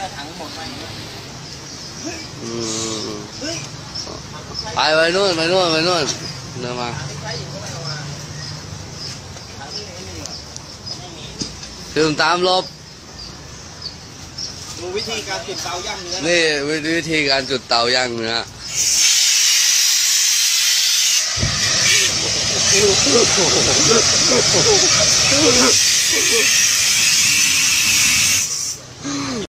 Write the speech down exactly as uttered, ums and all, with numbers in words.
ถังหมดไปอืมไปไปนู่นไปนู่นไปนู่นเดินมาตื่นตามลบดูวิธีการจุดเตาย่างเนื้อนี่วิธีการจุดเตาย่างเนื้อ